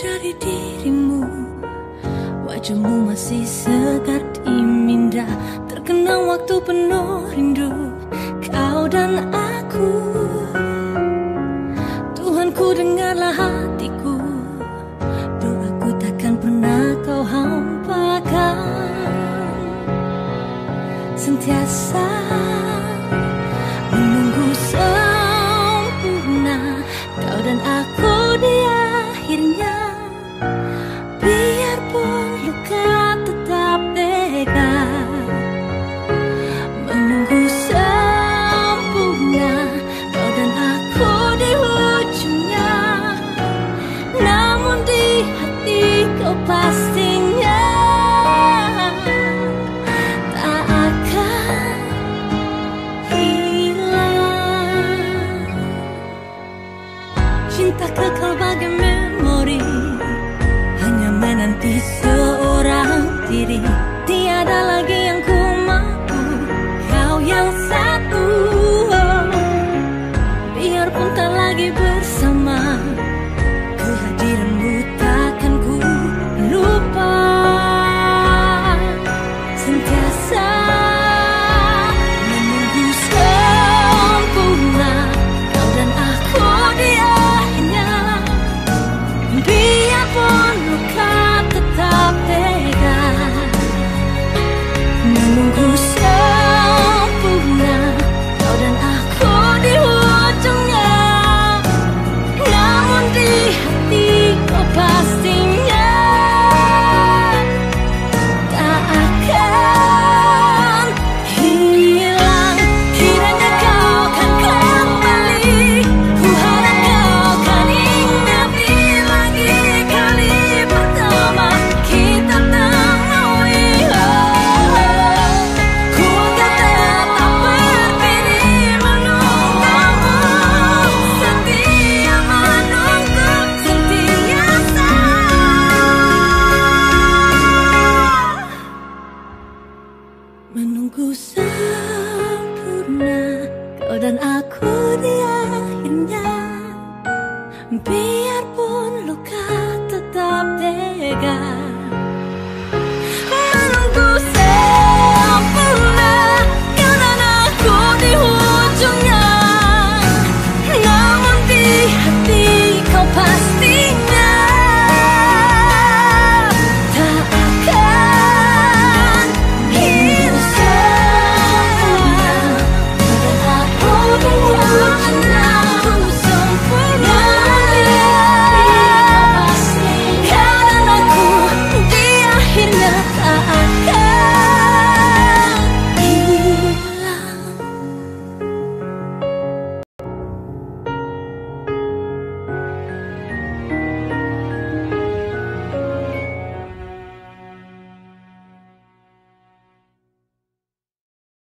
dari dirimu. Wajahmu masih segar di minda, terkenang waktu penuh rindu, kau dan aku. Tuhanku, dengarlah hatiku, doaku takkan pernah kau hampakan. Sentiasa menunggu sempurna, kau dan aku di akhirnya. Biarpun luka tetap tega, menunggu sempurna, kau dan aku di ujungnya. Namun di hati kau pastinya tak akan hilang. Cinta kekal bagai memori, hanya menanti seorang diri.